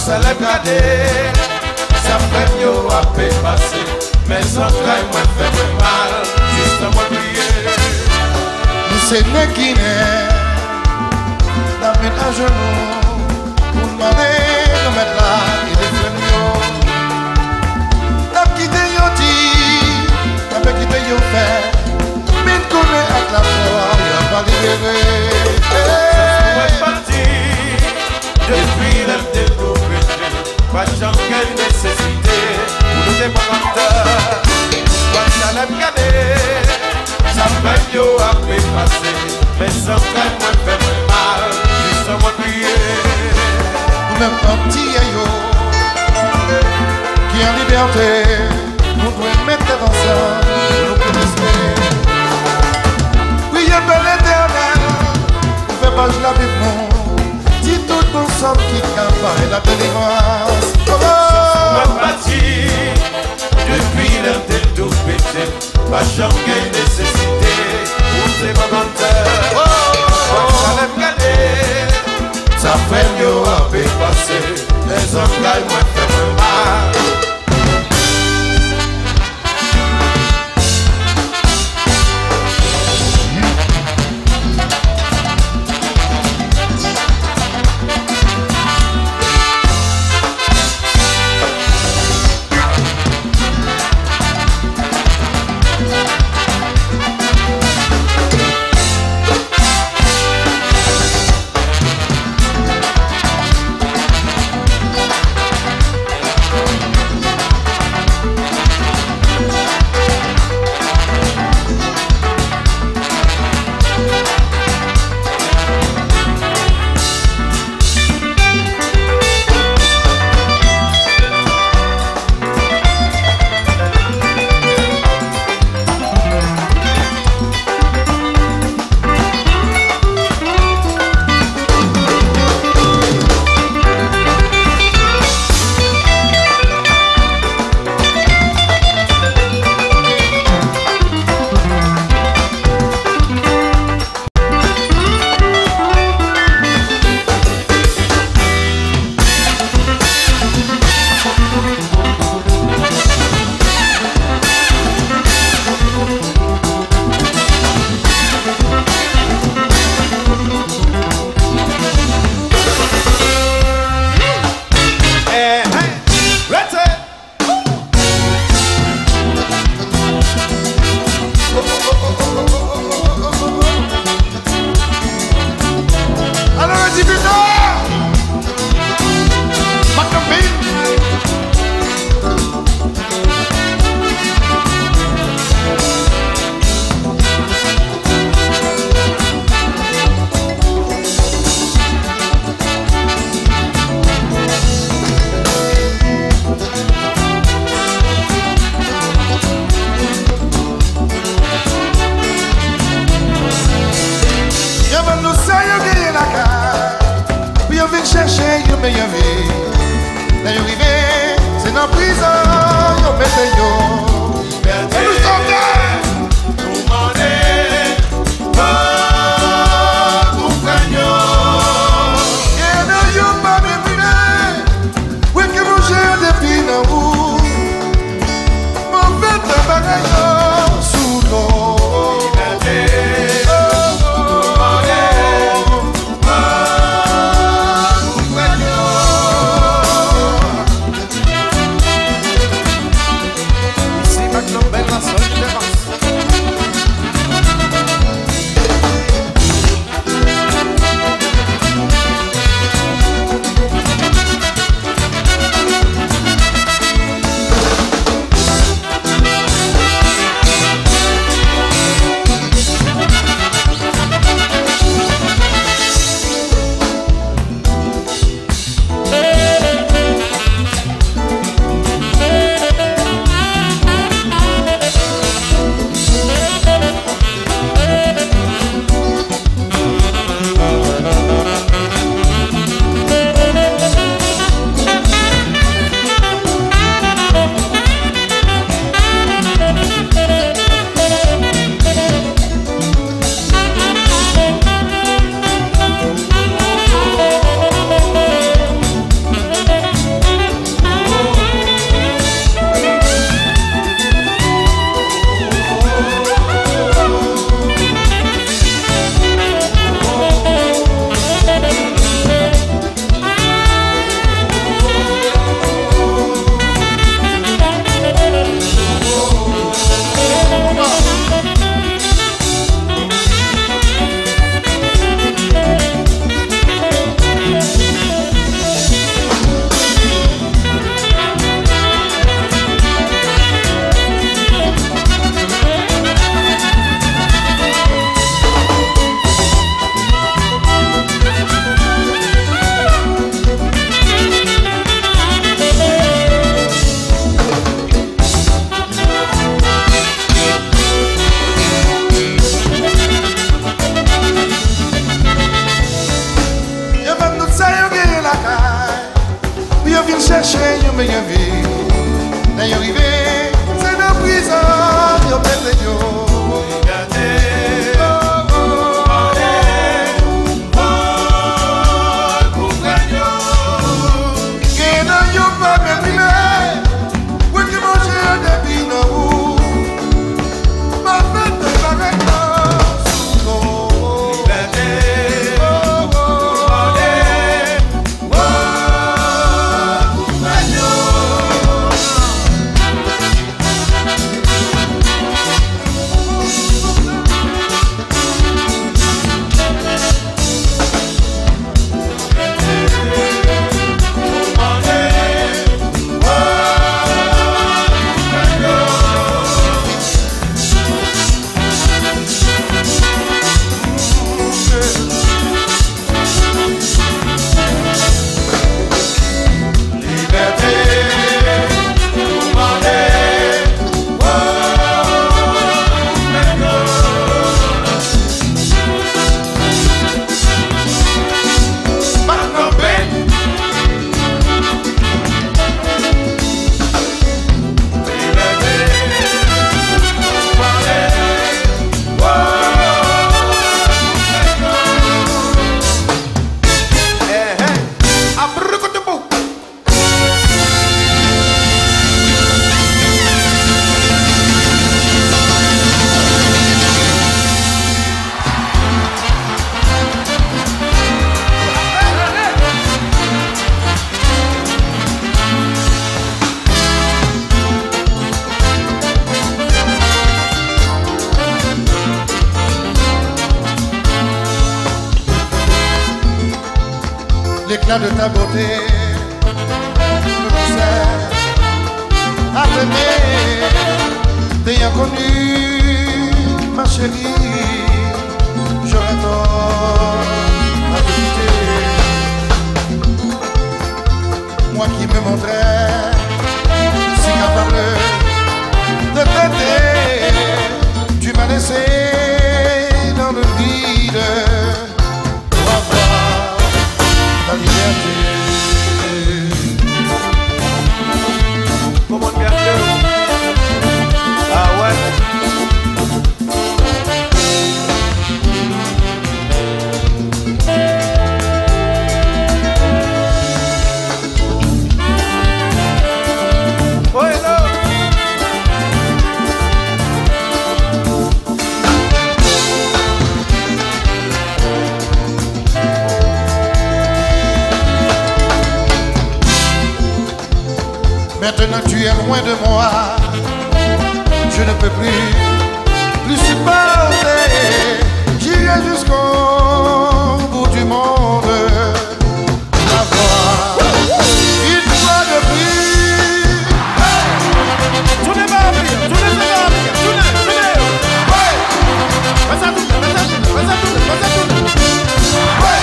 ça l'a gardé, ça fait mieux à passer. Mais sans train, moi fait mal, juste à moi prier. Nous c'est les Guinéens, la mettre à genoux, pour demander de mettre là et de faire mieux. La quitter Yoti, la quitter Yofé, mais connaît avec la foi, il n'y a pas libéré. Depuis le détour péché, pas de gens quelle nécessité pour nous dépendre. Quand ça l'a gardé, ça fait mieux à passer. Mais sans train, moi fait mal, juste à moi prier. Nous-mêmes un petit aïe qui est en liberté, nous devons mettre ensemble, nous protester. Oui, il y a bel éternel, ne fais pas la Bible. Si tout ton sang qui campagne la délivrance. Je suis parti depuis le détour péché, pas jamais nécessité pour tes volontaires. Quand ça l'a gardé, ça fait mieux à passer. Les entrailles, moi, fait mal. l'éclat de ta beauté, le concert à t'aimer, t'ayant connu, ma chérie, j'aurais tort à te quitter. Moi qui me montrais si capable de t'aider, tu m'as laissé dans le vide pour avoir ta liberté. Comment garder? Ah ouais. Maintenant tu es loin de moi, je ne peux plus supporter. J'irai jusqu'au bout du monde, avoir une fois de plus. Tout n'est pas bien, tout n'est pas bien, tout n'est. Ouais. Vas-y, ouais.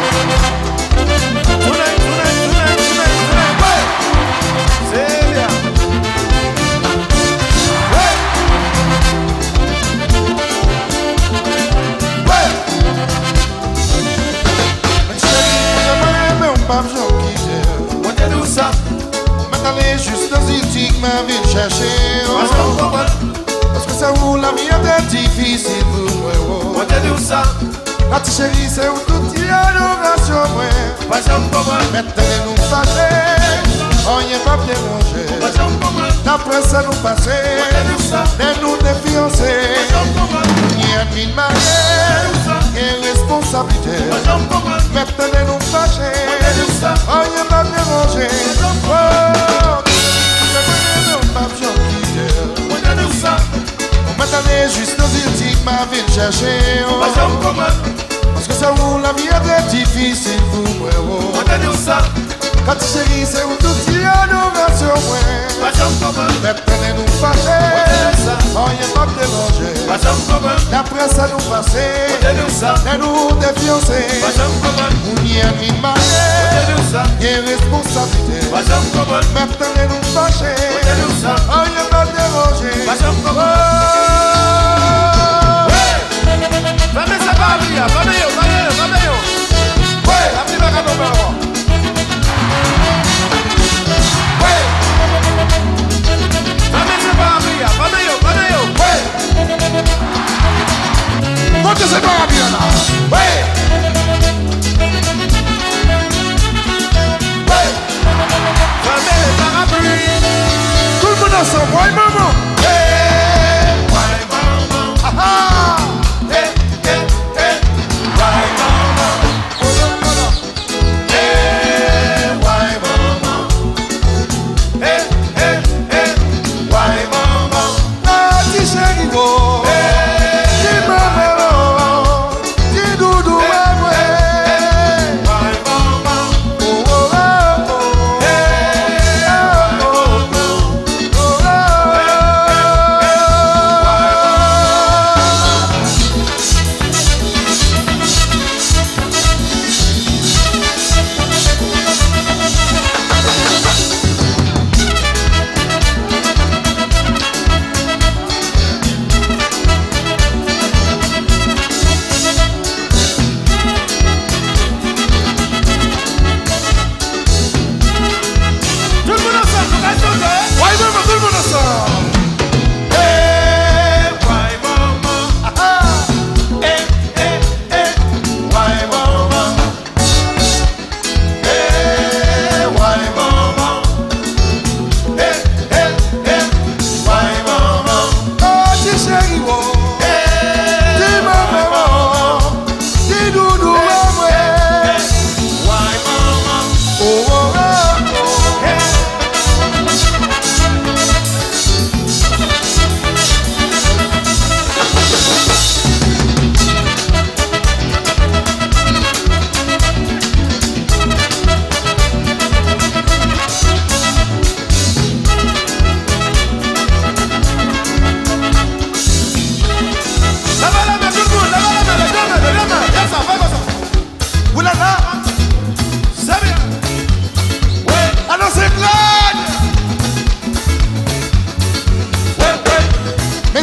Tout n'est. C'est bien. Ouais. Ouais. Mais chérie, j'aimerais un pape quitter. Moi t'es d'où ça? M'aller juste dans une tique, ma ville chercher. Parce que ça où la vie est difficile pour moi. Moi t'es d'où ça? La petite chérie, c'est où tout y a l'adoration, moi. Maintenant nous fâcher, on n'y est pas bien mangé. D'après ça nous passer, et nous défiancer. Ni un mille mariés, et responsabilité. Maintenant nous fâcher, on n'y est pas bien mangé. Oh, j'aimerais un pape quitter. On m'a donné juste nos éthiques, ma vie de chercher. Parce que ça où la vie est difficile pour moi. Quand tu chéris, c'est où tout y a l'adoration. Maintenant nous fâcher, on n'y est pas dérangé. D'après ça nous passer, et nous défiancer. On y a mis marié, il y a responsabilité. Maintenant nous fâcher, on n'y est pas dérangé. Vamos essa barriga, vamos eu. Ué, a primeira no meu. Ué. Vamos essa barriga, vamos eu. Ué. Monte essa barriga lá. Ué. Ué. Vamos essa barriga. Tout le monde ensemble, ouais maman. Ouais, maman. Aha.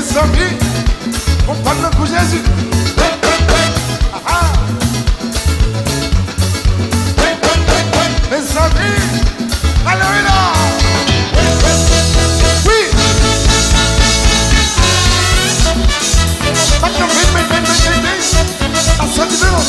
Mes amis, on parle pour Jésus. Mes amis, alléluia. Oui. Maintenant, à ce niveau.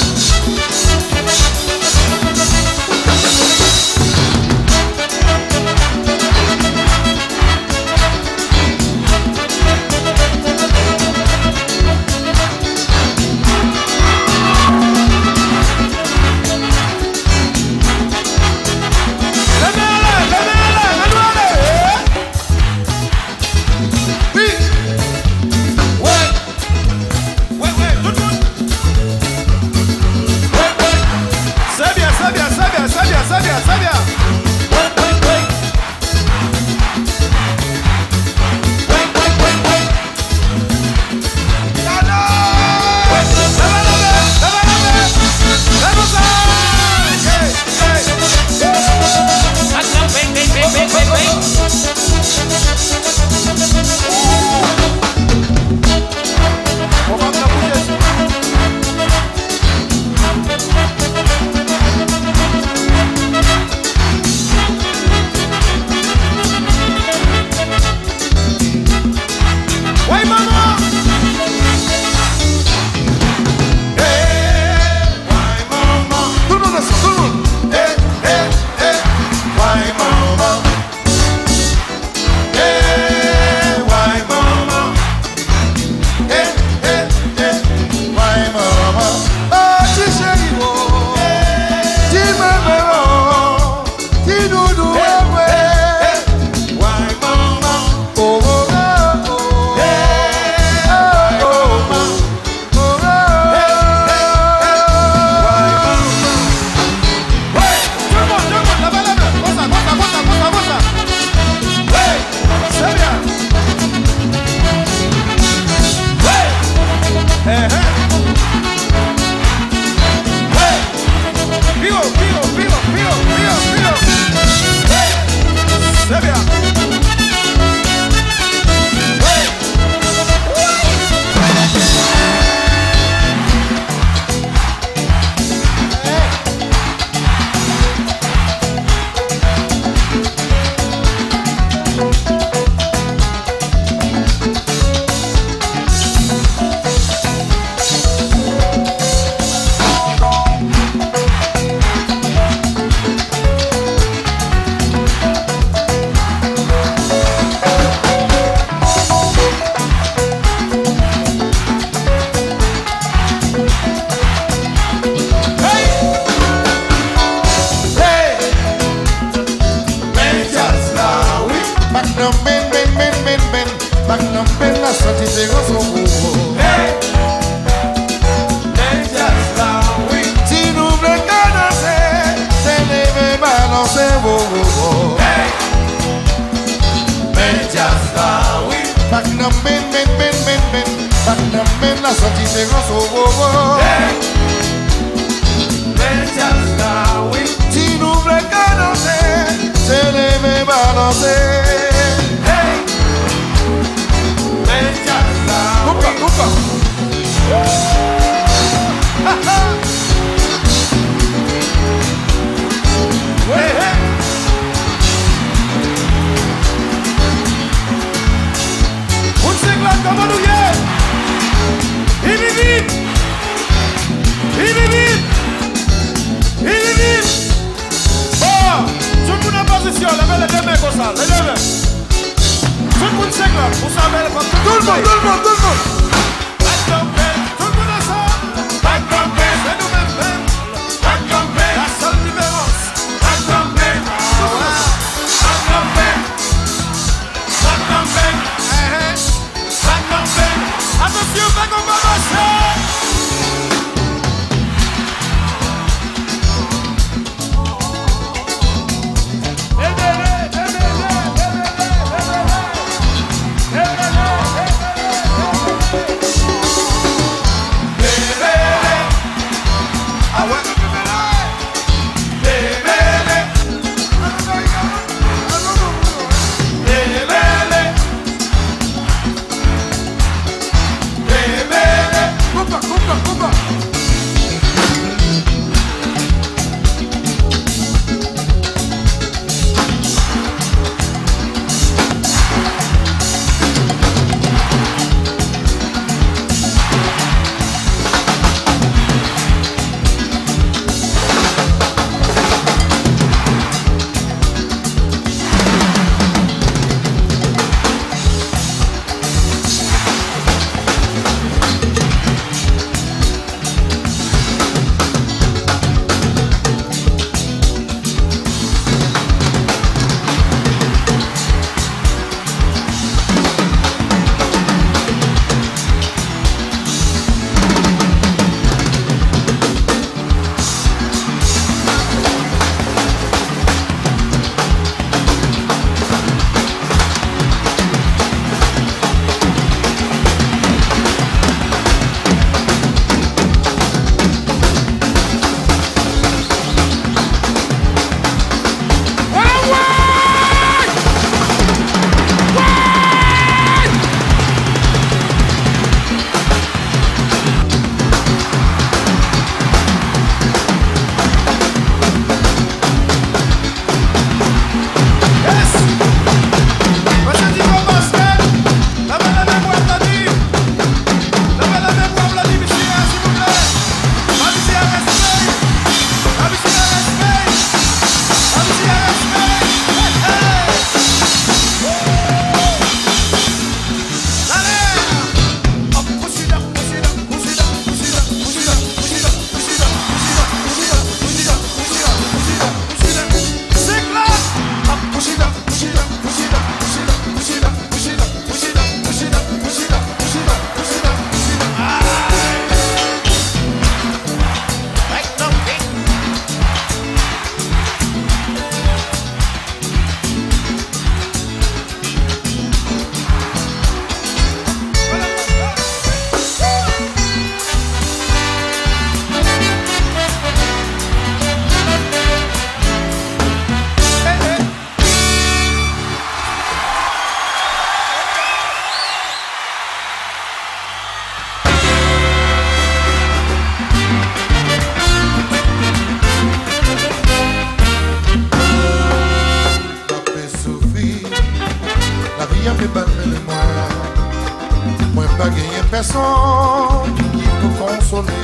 balme moi. Moi pas gagné personne qui peut consoler.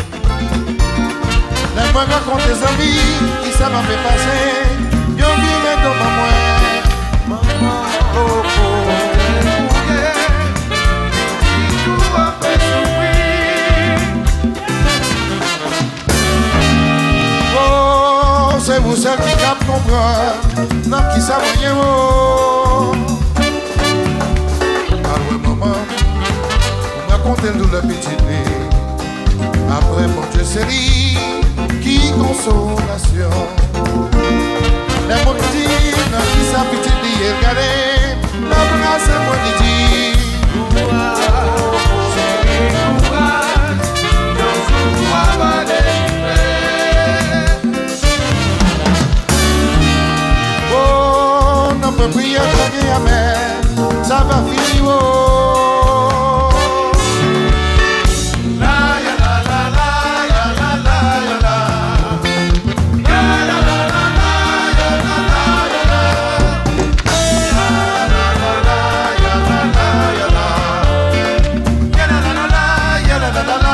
Les moi raconte des amis qui ça m'a fait passer. Yo viens dans ma moi. Maman, oh oh. C'est vous seul qui cap comprendre, non qui s'avoyait oh. Ah ouais maman, on m'a conté le petit nez. Après mon Dieu série, qui consolation. Les mots disent, non qui sa petite nez, regardez, la bras c'est moi qui dis. Prier, prier, amen, ça va finir. Oh. La ya la la la ya la la ya la. Ya la la la la ya la la ya la. Ya la la la ya la la ya la. Ya la la la ya la la la.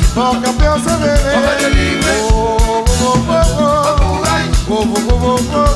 Oh, oh, oh, oh, oh, oh, oh, oh, oh, oh, oh, oh,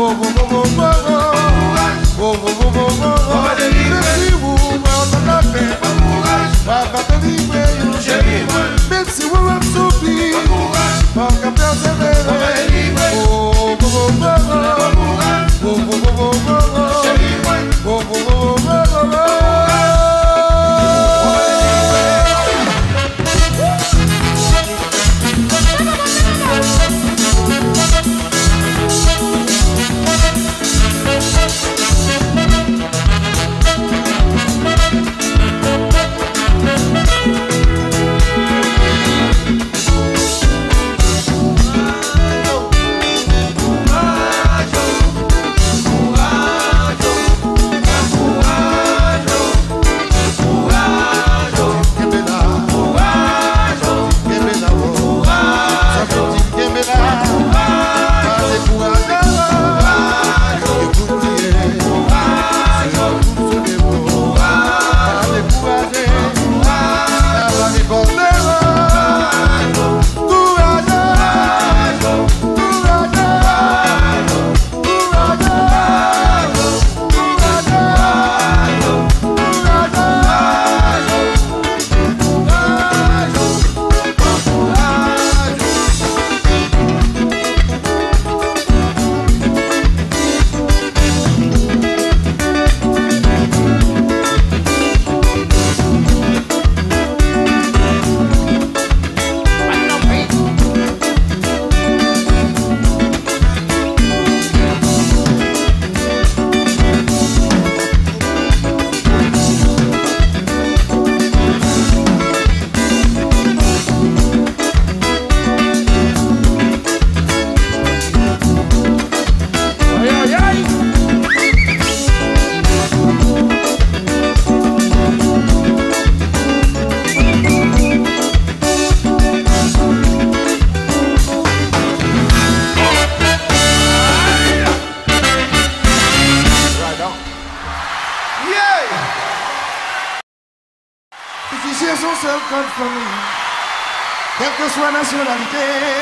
Quelle que soit la nationalité,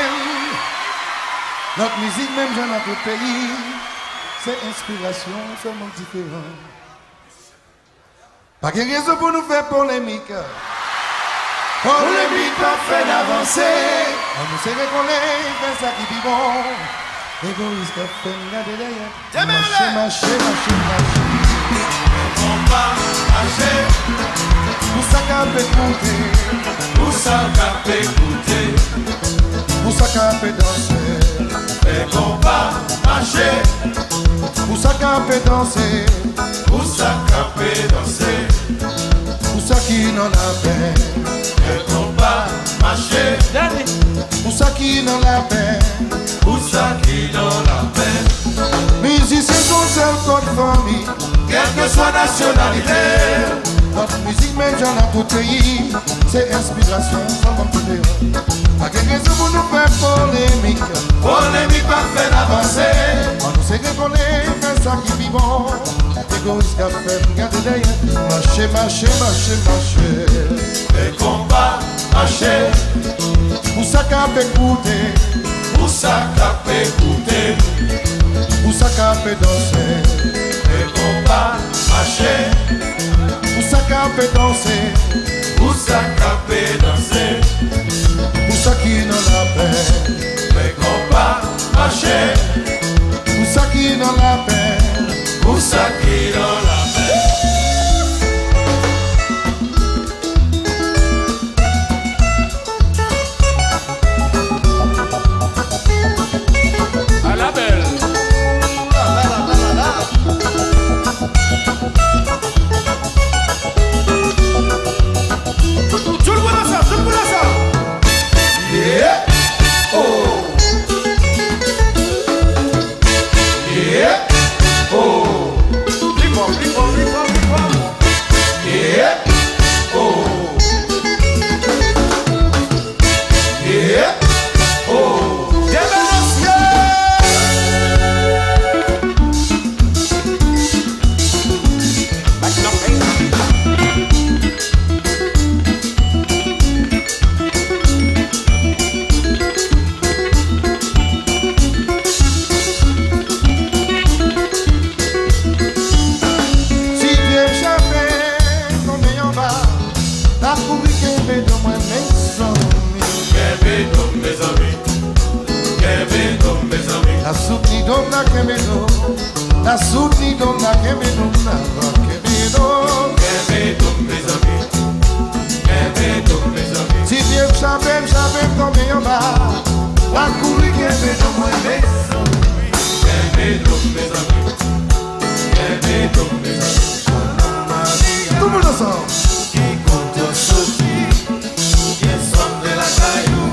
notre musique, même dans notre pays, c'est inspiration seulement différente. Pas de raison pour nous faire polémique. Polémique pas fait d'avancer. On nous sait qu'on est, ça qui vit bon. Égoïste fait regarder derrière. Marcher. On va marcher. Pour ça qu'à écouter. Pour ça qu'à écouter. Pour ça qu'à danser. Et qu'on va marcher. Pour ça qu'à danser. Pour ça qu'à danser. Pour ça qui n'en a peine. Et qu'on va marcher. Pour ça qui n'en a peine. Pour ça qui n'en a peine. Musiciens sont seul contre famille. Quelle que soit nationalité. Notre musique même j'en ai tout pays. C'est inspiration sans computer. Pas de raison pour nous faire polémique. Polémique pas fait d'avancer. On nous sait qu'on est, ça qui vit bon. Égoïste qu'a fait, regardez derrière. Marcher. Et qu'on va marcher. Pour ça qu'à écouter. Pour ça qu'à écouter. Pour ça qu'à danser. Et qu'on va marcher. Pour ça qu'à danser. Pour ça qu'à danser. Pour ça qui n'en a peine. Et qu'on va marcher. Pour ça qui n'en a peine. Pour ça qui n'en a peine. À la belle. Tout le monde a ça, tout le monde a ça. Yeah. Oh. Yeah. Oh. Yeah. Oh. Yeah. Oh. na kemeno, na souni don na kemeno, na kemeno. Kemeno mes amis, kemeno mes amis. Si bien j'avais comme yon bas, la couille kemeno moi mes amis. Kemeno mes amis, kemeno mes amis. Tout le monde ensemble. Qui compte sortir, qui somme de la caillou.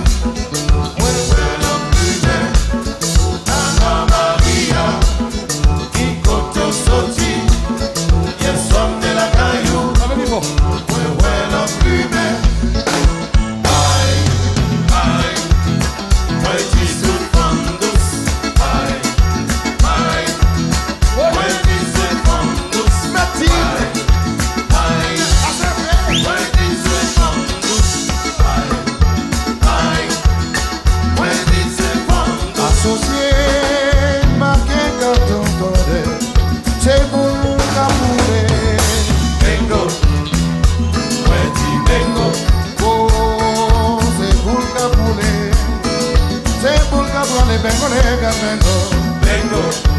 Vengo,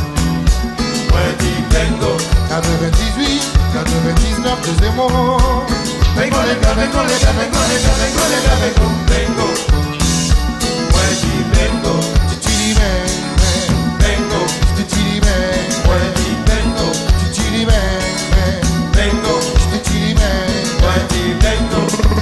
vengo, 98, 99, deuxième mot. vengo, Chichiri bang, vengo, chichiri bang, vengo, chichiri bang, vengo, chichiri bang, vengo,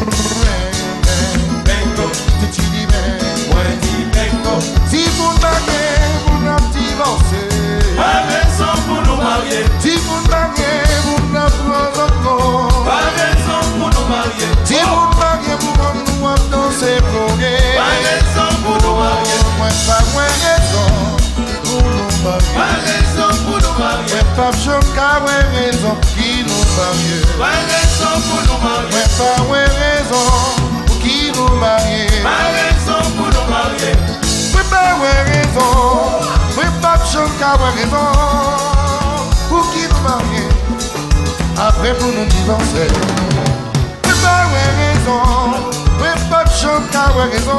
chichiri bang. vengo. Si vous baguez, vous n'avez divorcé. Pas raison pour nous marier, Si vous baguez, vous n'avez pas encore. pas raison pour nous marier, Si vous baguez, vous n'avez pas dansé pour gay. pas raison pour nous marier, Moi, pas moins raison pour nous marier. pas raison pour nous marier, Ouais, pas choc, ouais, raison qui nous marie. pas raison pour nous marier, Ouais, pas ouais, raison pour qui nous marie. pas raison pour nous marier, Ouais, pas ouais, raison. Ouais, pas choc, ouais, raison pour qui nous marie. Après, pour nous divorcer. Ouais, pas ouais, raison. Ouais, pas choc, ouais, raison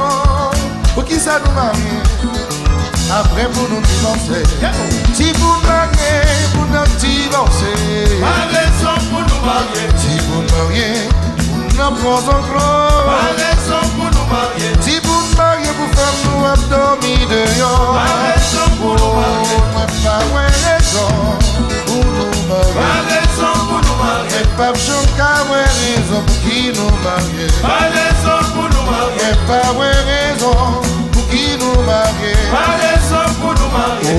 pour qui ça nous marie. Après, pour nous divorcer. Si vous mariez, vous nous divorcez. pas raison pour nous marier, Si vous mariez, vous n'en prenez pas encore. raison pour nous marier, Si vous mariez, vous faites nous abdomen dehors. pas raison pour nous marier, Moi, pas ouais raison pour nous pas marier. raison pour nous marier, Mais pas choquer, ouais raison pour qui nous marier. pas raison pour nous marier, Mais pas ouais raison pour qui nous marier. pas raison pour nous marier.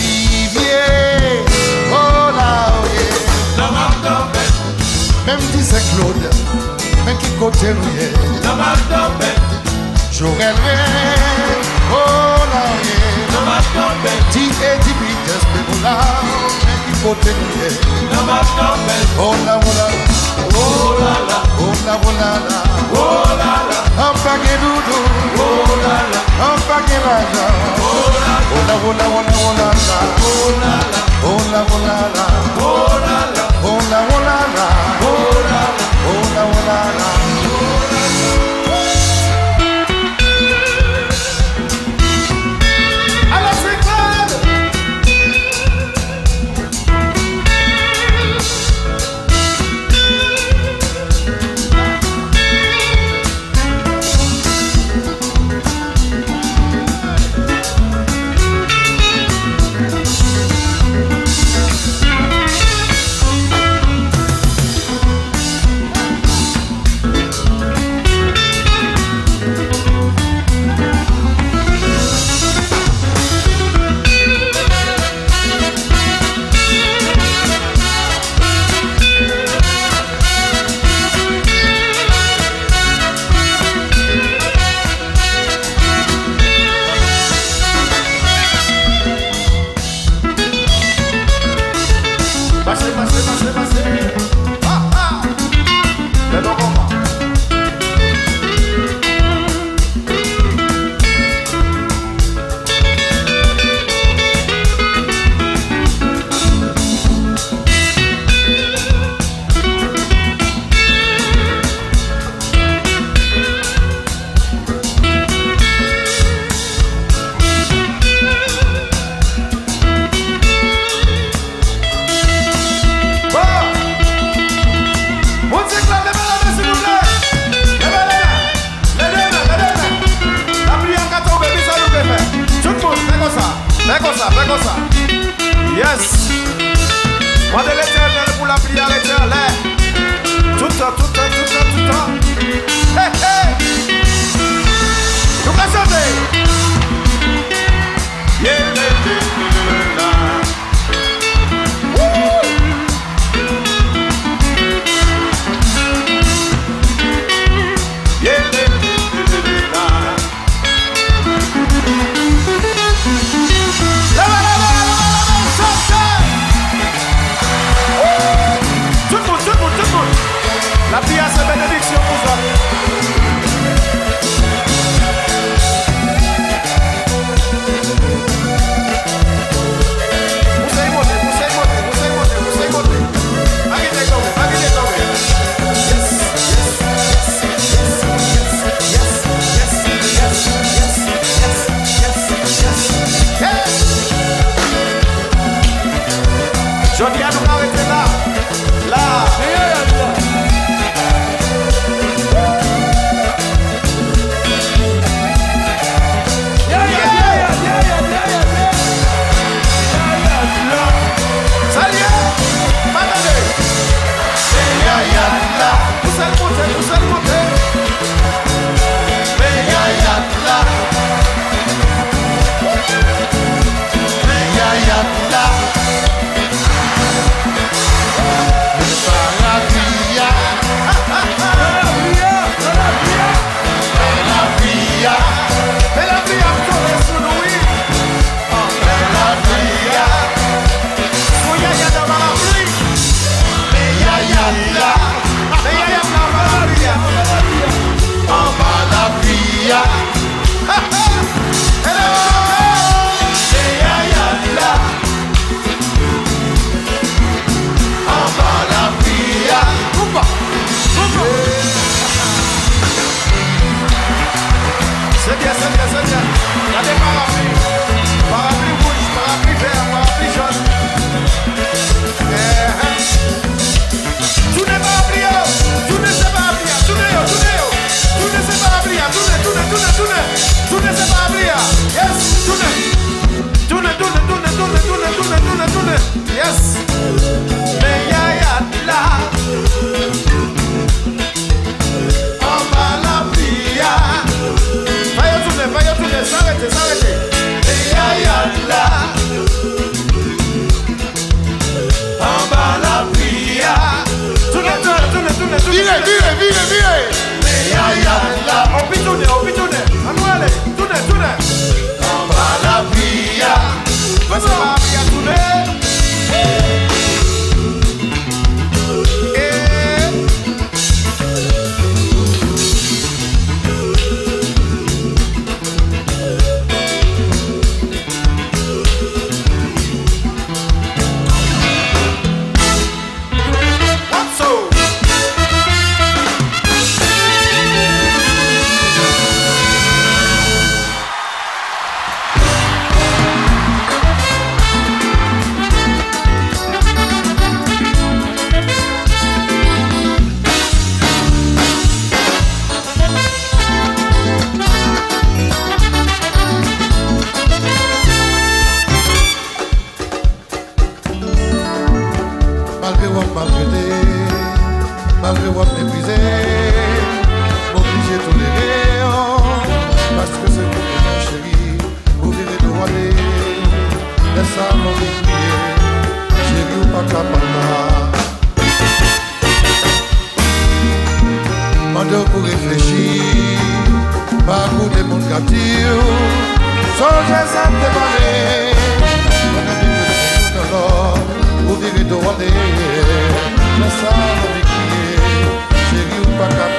Olivier, oh là, oui. Dans ma tempête, Même si c'est Claude, même qui côté nous est. dans ma tempête, J'aurais rien, oh là, oui. dans ma tempête, Ti et ti vitesse, mais voilà, même qui côté nous est. dans ma tempête, Oh là, voilà, oh là là, oh là, voilà, là. oh là là, Un paquet doudou, oh là là, un paquet d'argent. oh là là, Oh là, voilà, voilà, voilà, là. oh là là, Oh là, voilà, là. oh là là, Oh là, voilà, là. oh là là. Oh là, voilà, là. Alors c'est clair. Yes. Moi de l'éternel pour la prière éternelle. Tout le temps, tout le temps, tout le temps, tout le temps. Hey, hey. Nous allons chanter. Yeah, yeah, yeah, yeah. La prière, c'est bénédiction pour vous. Vous allez monter, vous allez monter, vous allez monter, vous allez monter. Baguette est tombée, baguette est tombée. Yes, yes, yes, yes, yes, yes, yes, yes, yes, yes. Je dis à nous arrêter là. Là. Yes. malgré votre épuisé, obligé de tolérer, parce que c'est vous, mon chéri, vous vivez de aller, laisse-moi m'oublier, chéri ou pas capable. Mande pour réfléchir, pas pour des mondes captifs, songez à me demander, on a dit que c'est nous alors, vous vivez de aller, laisse-moi m'oublier, chéri ou pas capable.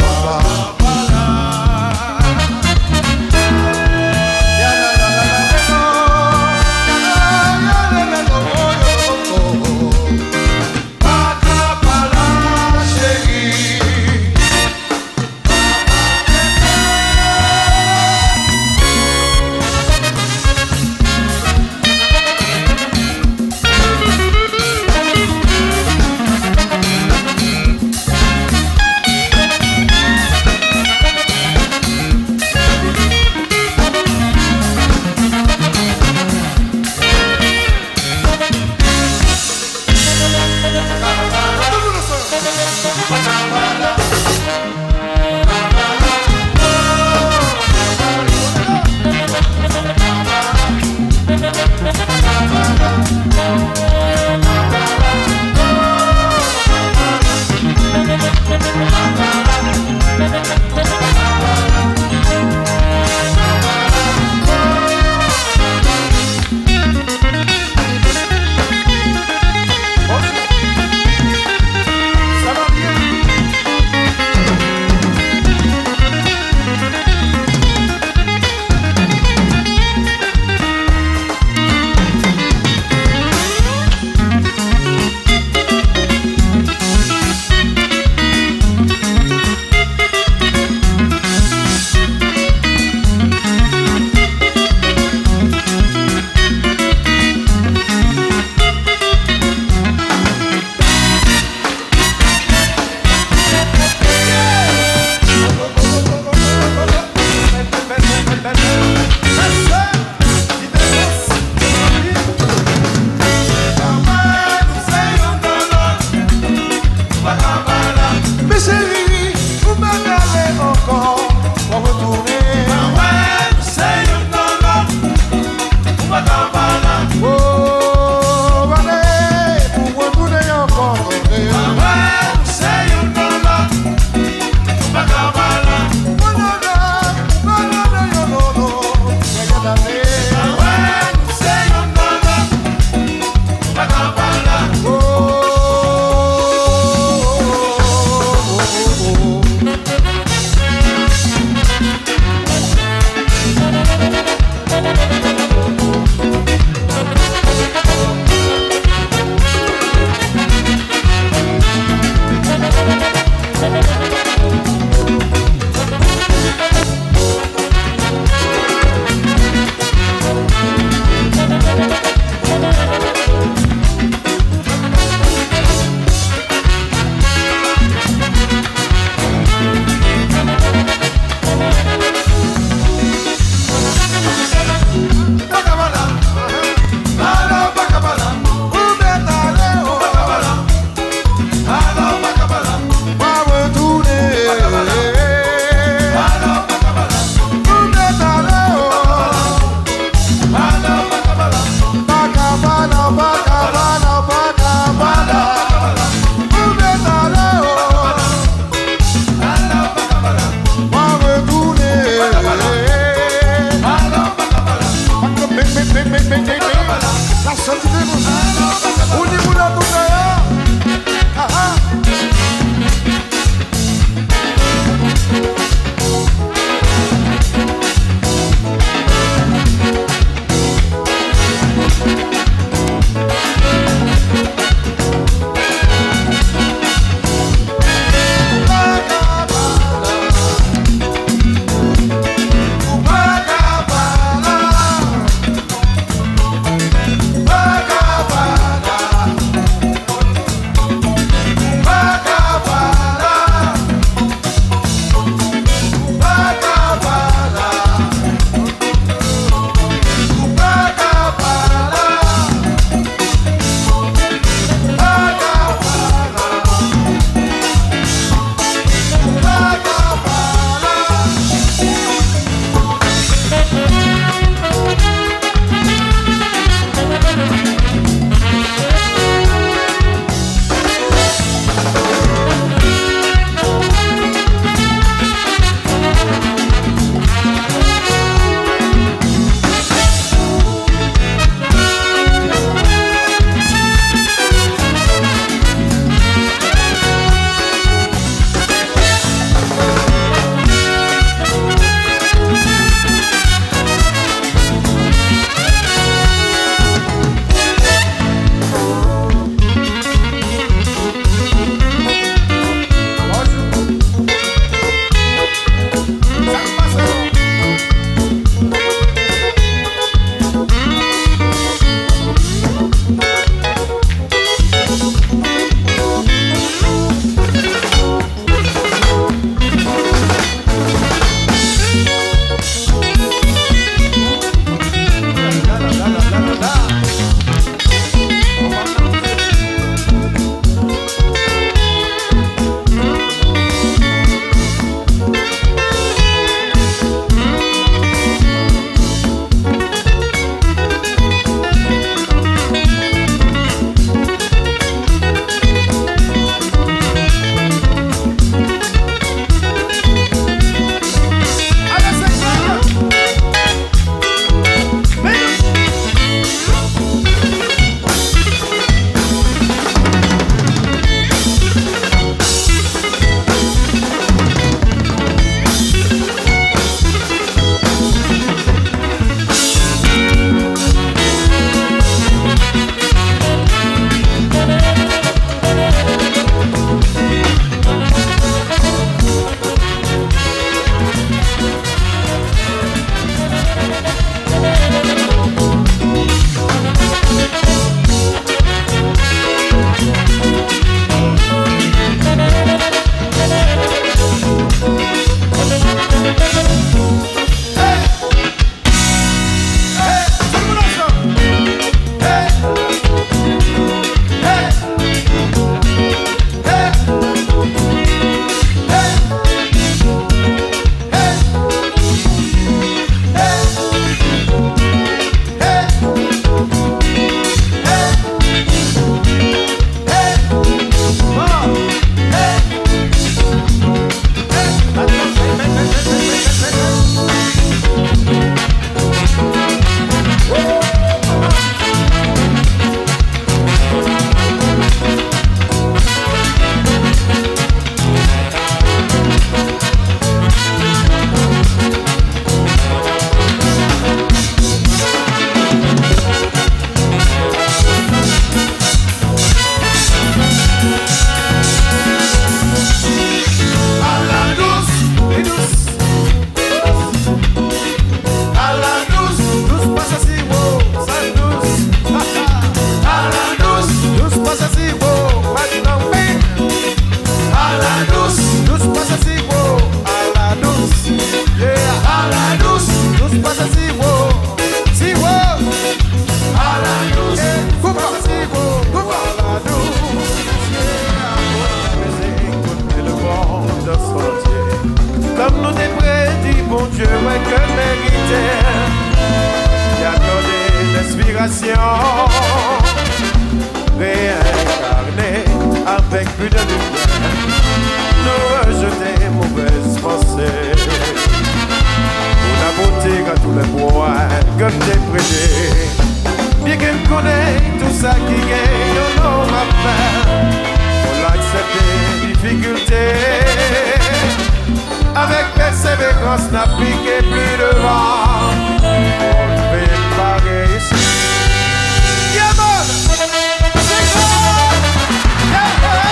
vacances n'a piqué plus de vent. On ne fait pas ici. Yeah, man! C'est quoi? Yeah!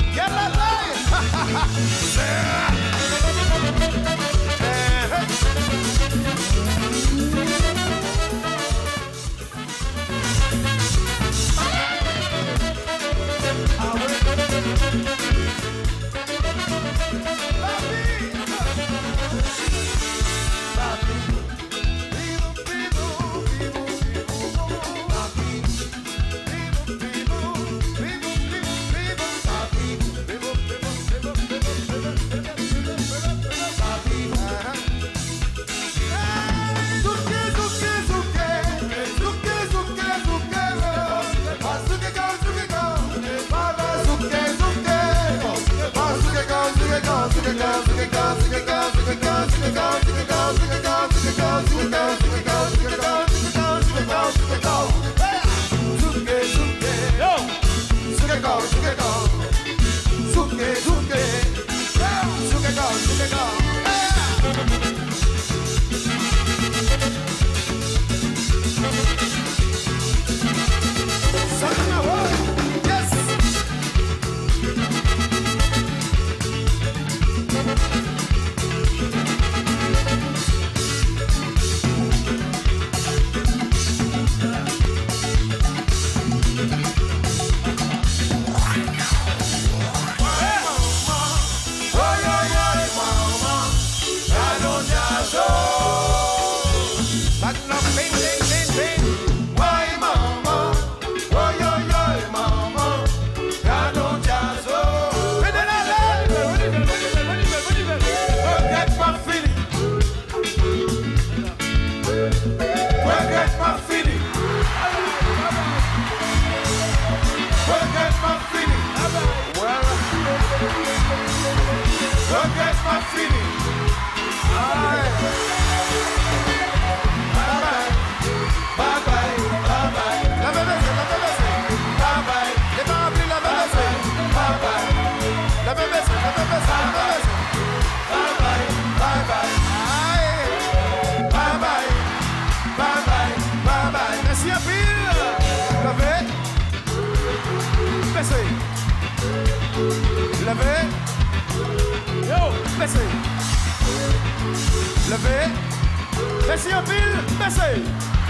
Levez. Baissez en pile, baissez.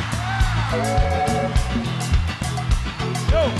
Yo.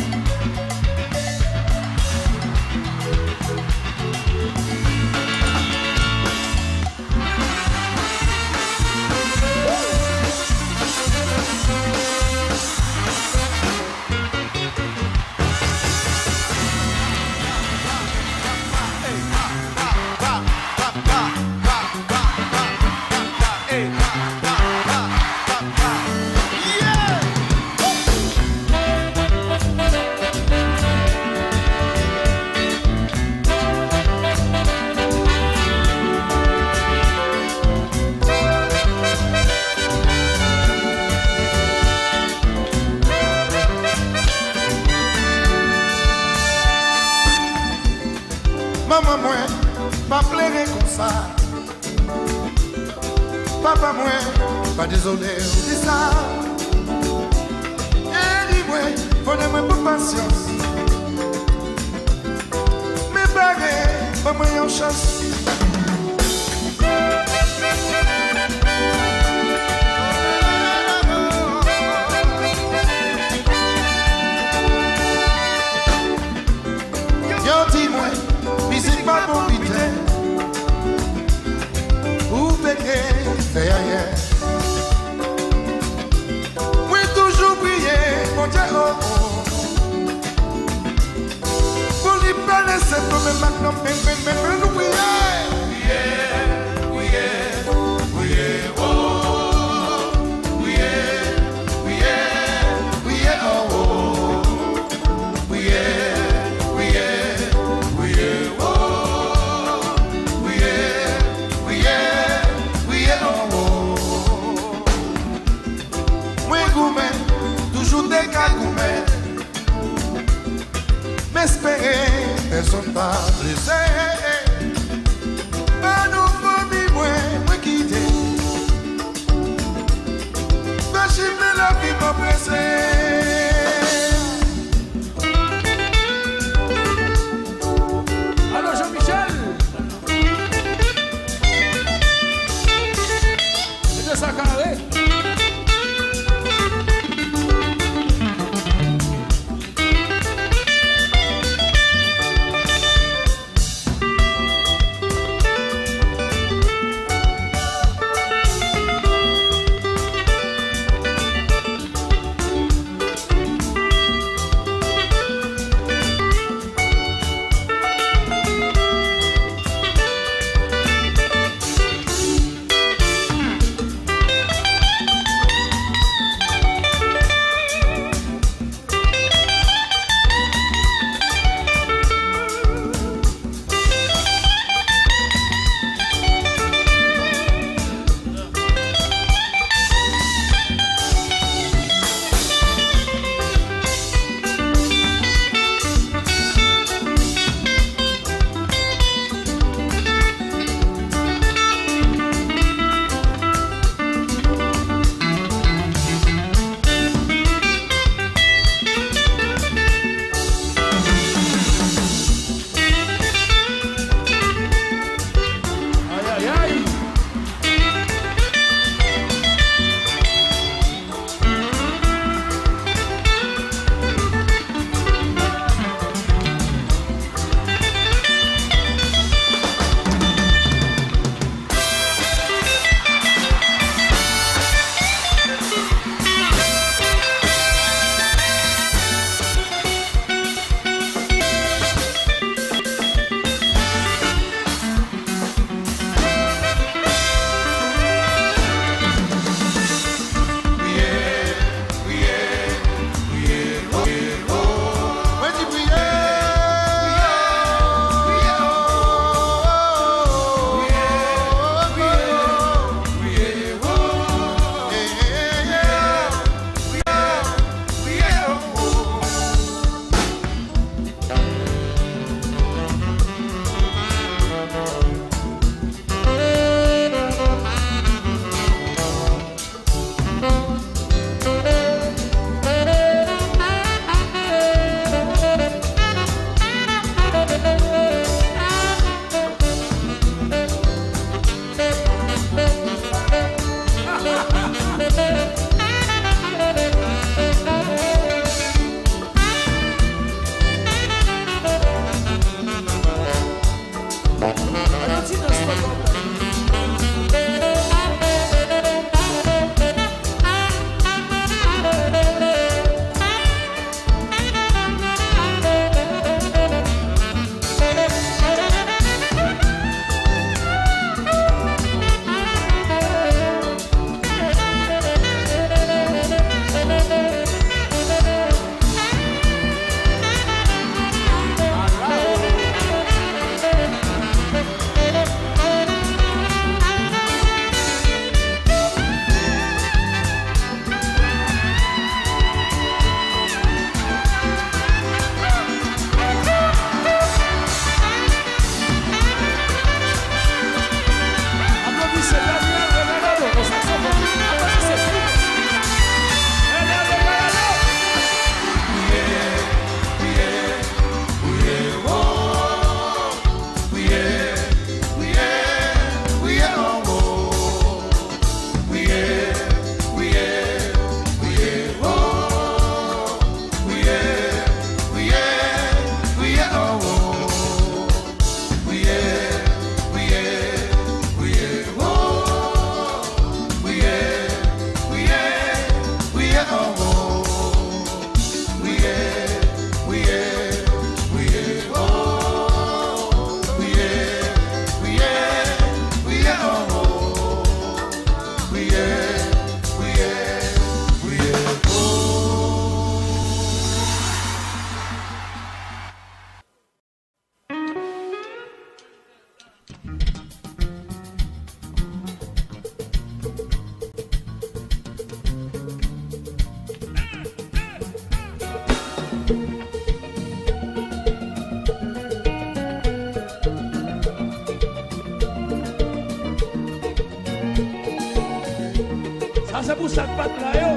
Maman moi, pas pleurer comme ça. Papa moi, pas désolé ou dit ça. Et dis-moi, prenez-moi pour patience. Mais baguette, pas moi en chasse. Yo dis-moi, c'est pas bon vite. Où fait ailleurs. Oui, toujours prier, mon Dieu, oh oh. Pour lui parler, c'est pour me maintenant, nous prier. M'espérer, personne pas blessé. Pas nous familles, moi quitter. Pas chimer la vie, pas pressé. c'est pour ça que pas de là,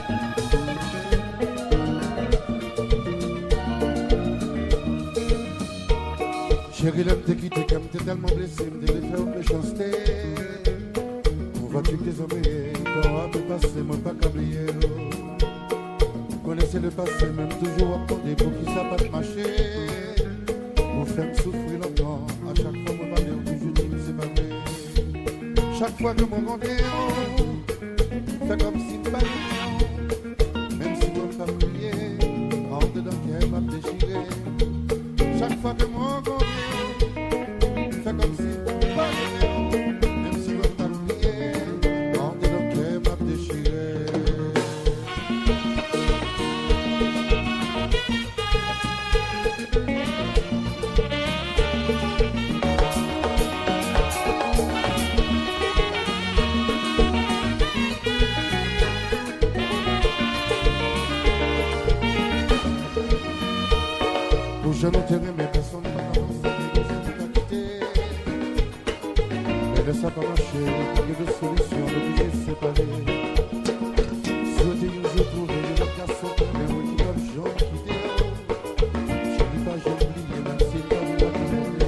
Chérie, l'homme t'es quitté, comme t'es tellement blessé, me t'es fait une méchanceté. On va que tes oreilles, t'auras pu passer, moi pas câblier. Connaissez le passé, même toujours attendez pour qu'il ça pas te marcher. Vous faites souffrir longtemps, à chaque fois moi parler, toujours dit que c'est pas vrai. Chaque fois que mon rendez-vous, fait comme si pas de même si vous pas prié, en dedans qu'elle m'a déchiré. Chaque fois que mon rendez-vous, fait comme si pas de même si vous pas prié, en dedans qu'elle m'a déchiré. Je ne t'ai aimé, personne ne m'a pensé que je t'ai quitté. Mais laisse ça pas marcher, il y a des solutions, l'obligé de séparer. Souhaiter une jour trouver une occasion, mais oui, qui comme j'en quitté. Je n'ai pas, j'ai oublié, même si pas vu la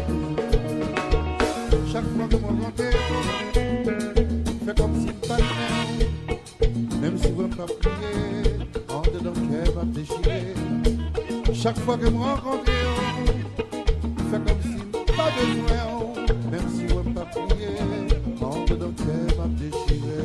vie. Chaque fois que mon rendez-vous, fait comme si pas de même si vous ne pas prier, en dedans qu'elle va déchirer. Chaque fois que me rencontre, fait comme si pas besoin, même si vous ne pas prier, en dedans qu'elle m'a déchiré.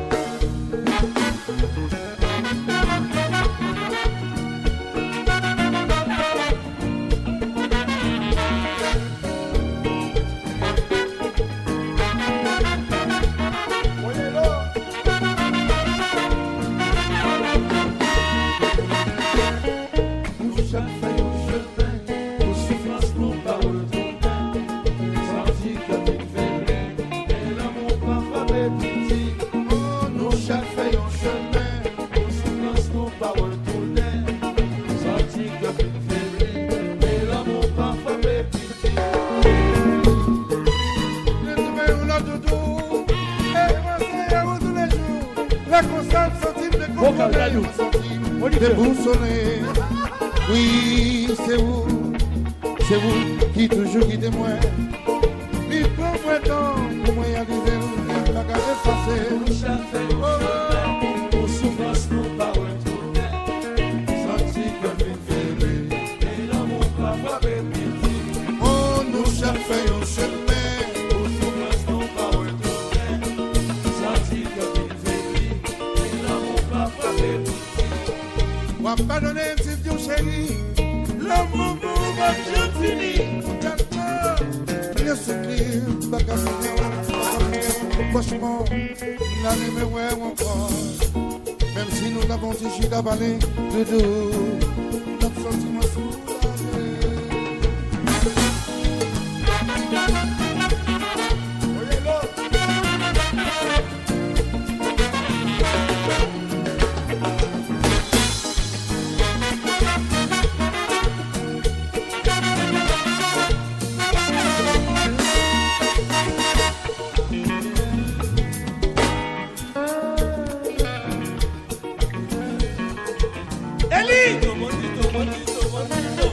Oui, c'est vous qui toujours quittez moi. Il prend moins de temps pour moi y arriver, la garde effacée. Nous cherchons nos souffrances, nos paroles tournées. Senti que une fêlée, et l'amour pas frappé pitié. Oh, nous cherchons un chemin, nos souffrances, nos paroles tournées. Senti que une fêlée, et l'amour pas frappé pitié. moi pardonner si Dieu chéri. L'amour va bien finir. Bien soutenir, pas qu'à franchement, la numéro encore. Même si nous n'avons dit j'ai d'avalé de dos, notre sentiment soulagé. Eli!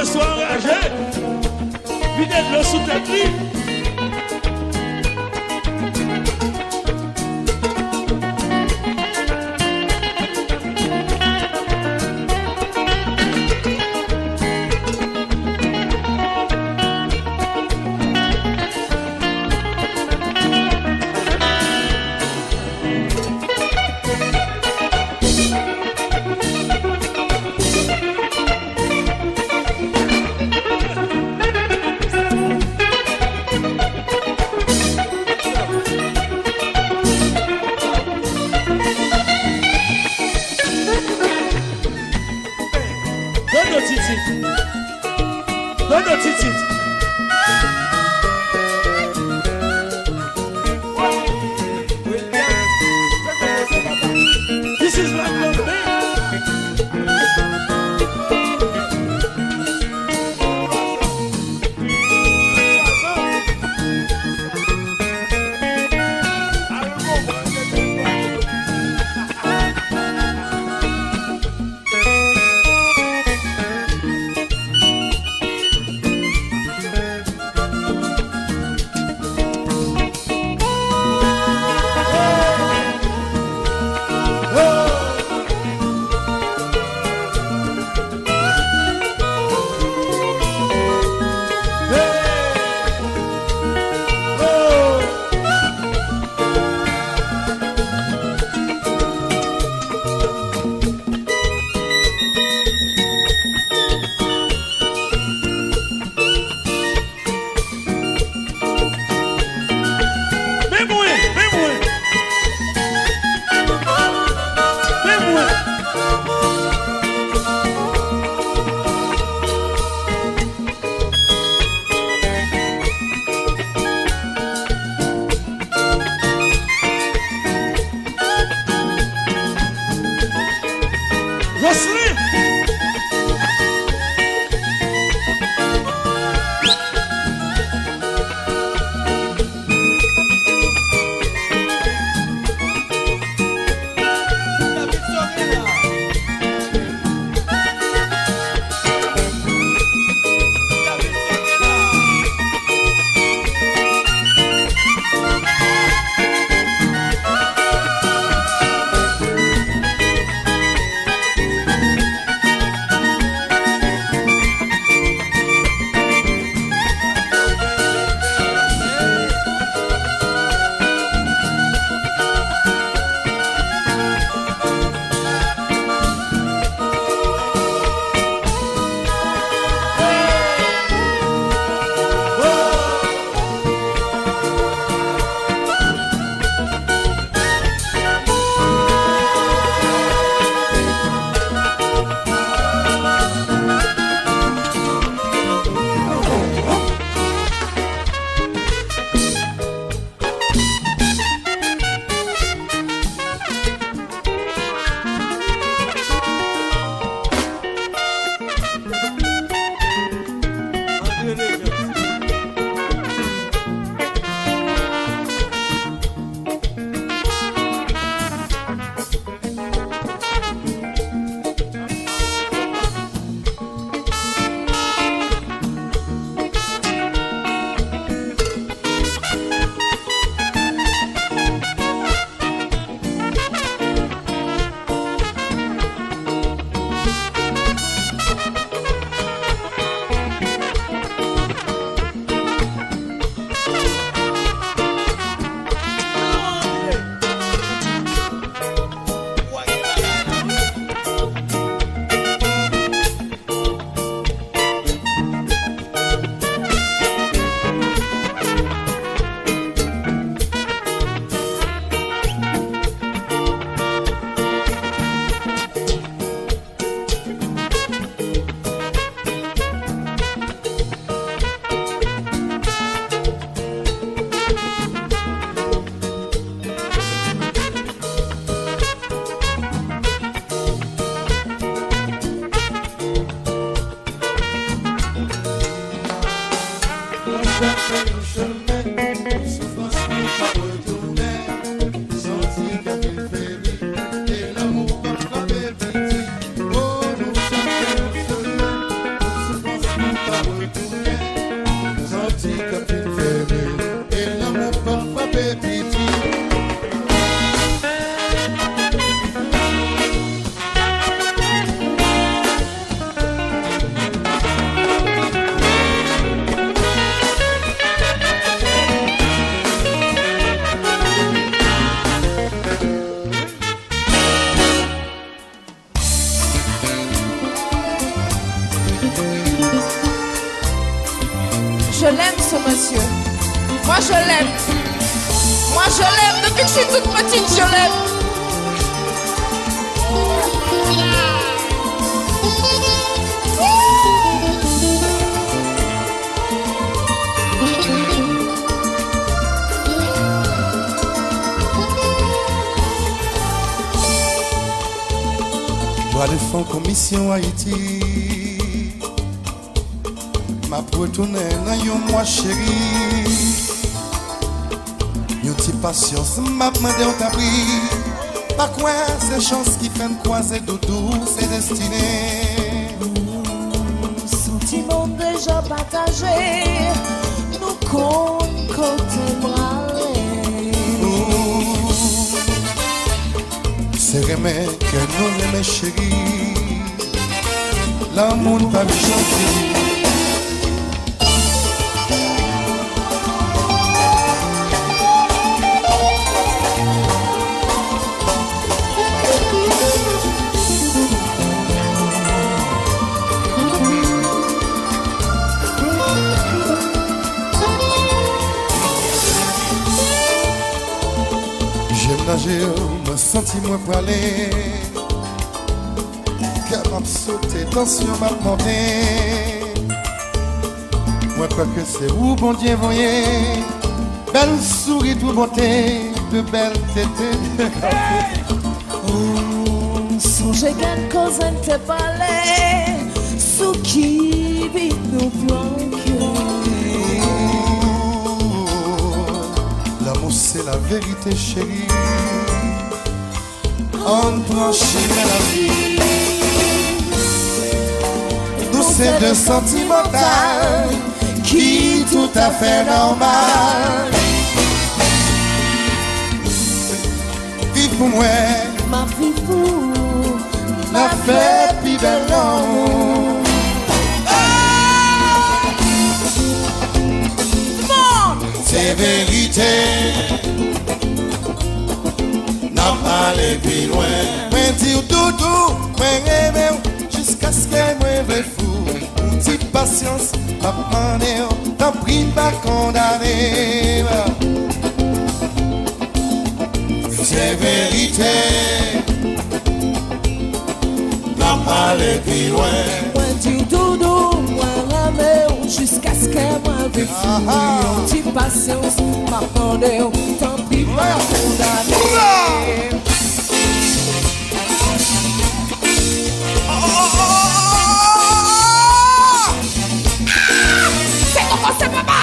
ce soit engagé. Videz le sous-tête. This is my love, baby. Je l'aime ce monsieur. Moi je l'aime. Moi je l'aime. Depuis que je suis toute petite, je l'aime. Droit de fond commission Haïti. Ma retourner dans yon mois chéri. Yon ti patience m'a demandé on t'a pris. Pas quoi c'est chance qui fait croiser doudou c'est destiné. Sentiments déjà partagés. Nous compte côté bralé. C'est remède que nous aimons chéri. L'amour pas gentil. Je me senti moins pour aller. Cœur m'a sauté, tension m'a monté. Moi crois que c'est où bon Dieu voyait. Belle souris tout beauté, de belles tétées. Songez qu'un cousin te parlait. Sous qui vit nous planquer. L'amour c'est la vérité chérie. On franchit la vie. Nous c'est deux sentimentales qui tout à fait normal. Vive pour moi, Ma vie fou, la fête puis belle non. C'est vérité. N'a pas aller plus loin. Moi dire doudou, moi rêver jusqu'à ce que moi vrai fou. Une petite patience, m'a demandé, t'en prie pas condamné. C'est vérité. N'a pas aller plus loin. moi dis doudou, moi ramène jusqu'à ce que moi vive fou. Une petite patience, m'attendez, tant pis pas condamné. C'est comment c'est papa?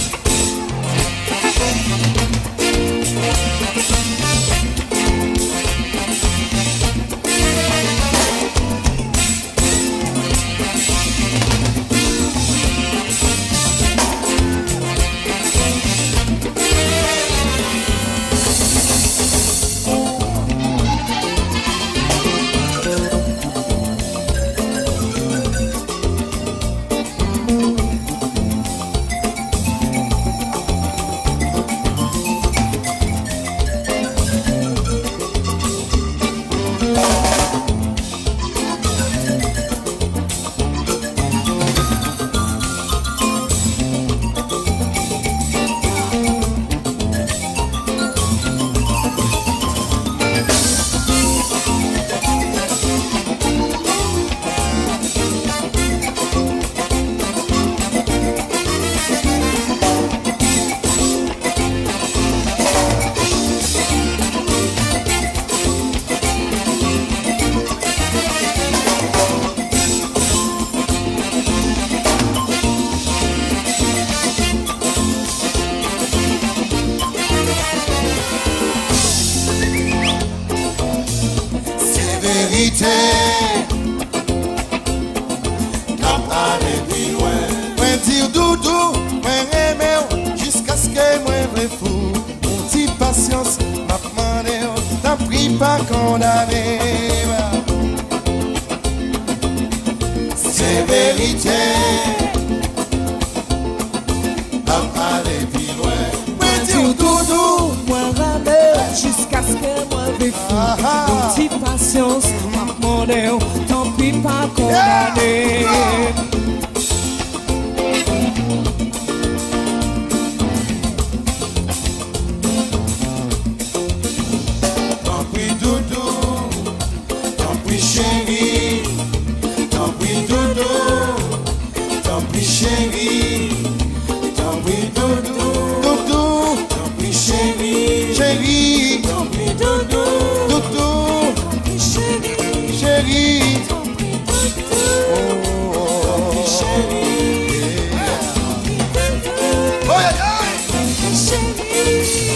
vérité. N'a pas aller plus loin. Moi dire doudou, moi aimer jusqu'à ce que moi vrai fou. Mon petit patience m'a demandé, t'as pris pas condamné. C'est vérité. N'a pas aller plus loin. Moi dire doudou, moi ramène jusqu'à ce que moi vive fou. Mon petit patience m'a demandé, tant pis pas condamné. chérie, tant pis doudou, Doudou, tant pis chérie, chérie, Tant pis doudou, doudou, tant pis chérie, chérie. tant pis doudou, Oh, chérie, oh, aïe, aïe. tant pis chérie.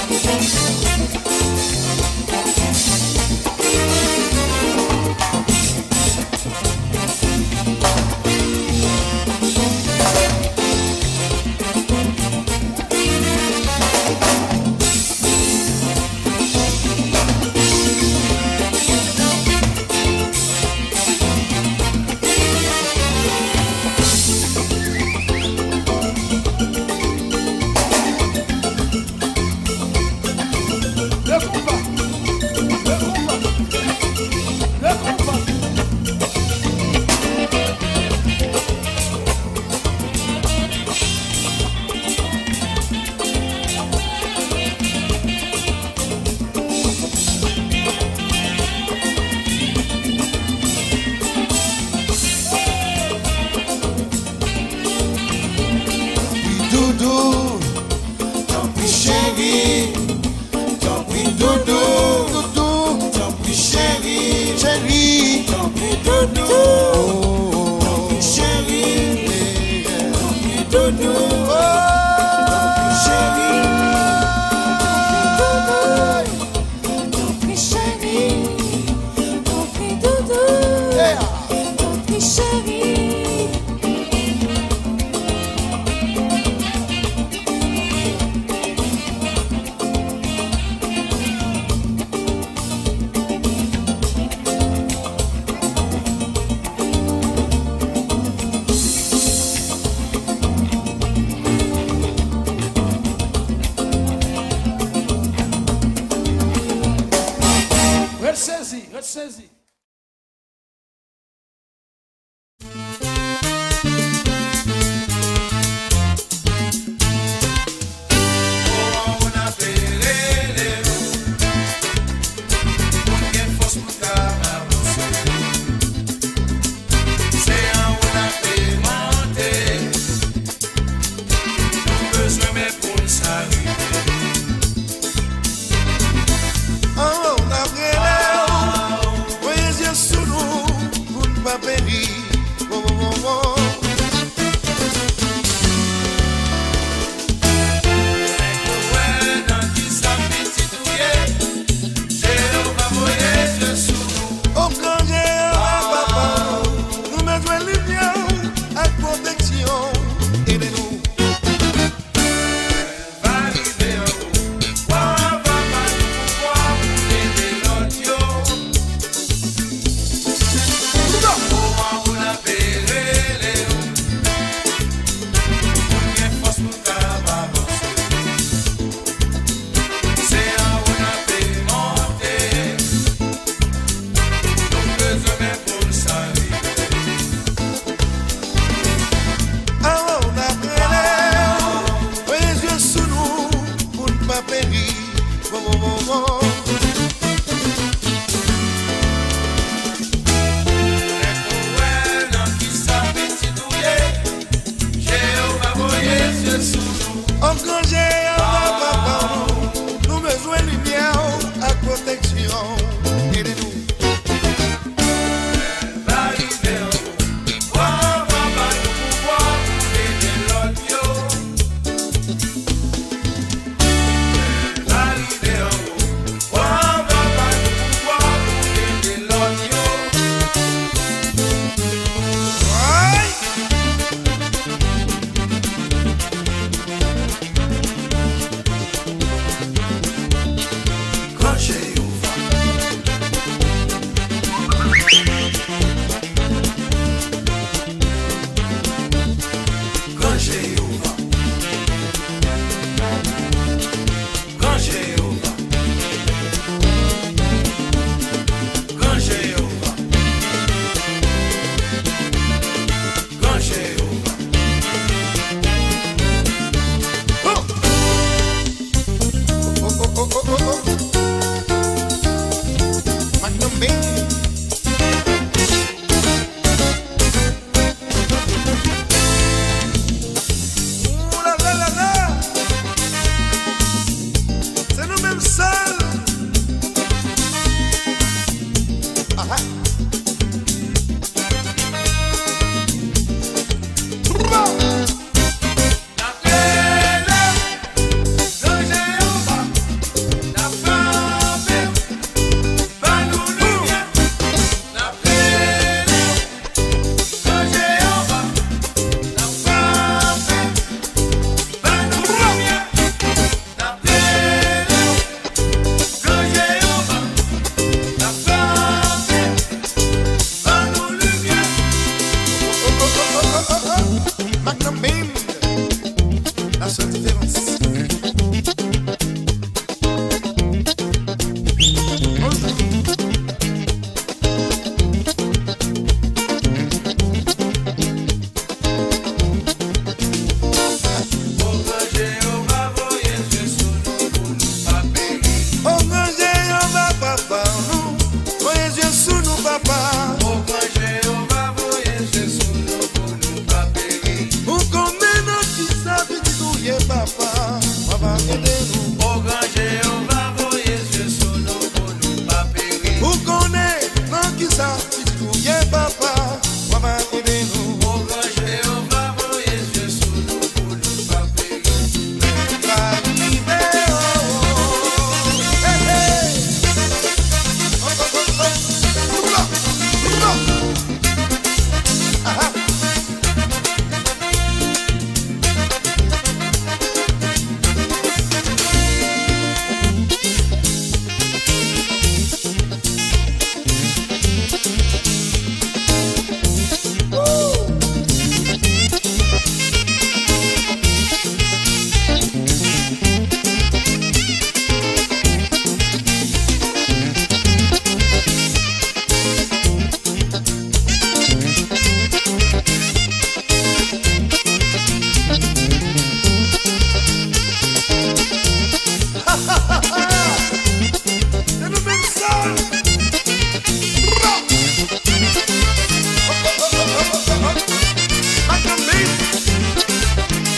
Doudou, tant pis chérie, tant pis doudou, doudou, tant pis chérie, chérie. tant pis doudou, Oh, tant pis chérie, tant pis doudou, tant pis chérie, Tant pis chérie, tant pis doudou, yeah. tant pis chérie. Saisi.